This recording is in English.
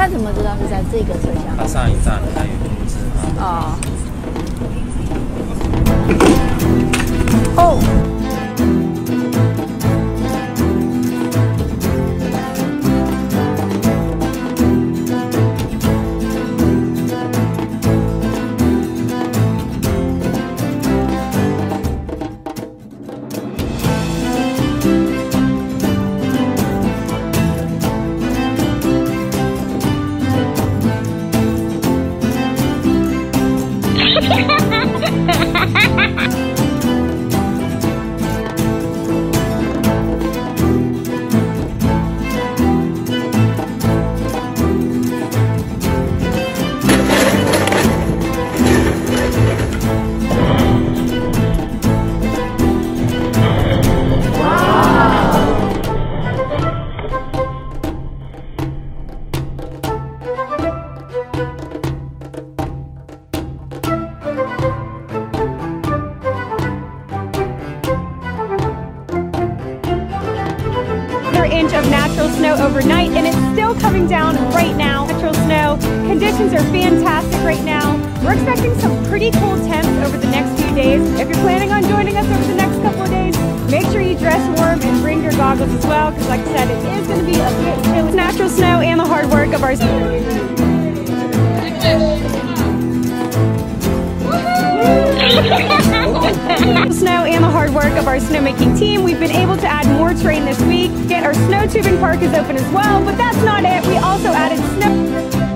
他怎么知道是在这个车厢？ 他上一站还有通知嘛。 哦。哦。 Inch of natural snow overnight, and it's still coming down right now. Natural snow conditions are fantastic right now. We're expecting some pretty cool temps over the next few days. If you're planning on joining us over the next couple of days, make sure you dress warm and bring your goggles as well, because like I said, it is going to be a bit chilly. Natural snow and the hard work of our snow and the hard work of our snowmaking team, we've been able to add more terrain this week. Our snow tubing park is open as well, but that's not it. We also added snow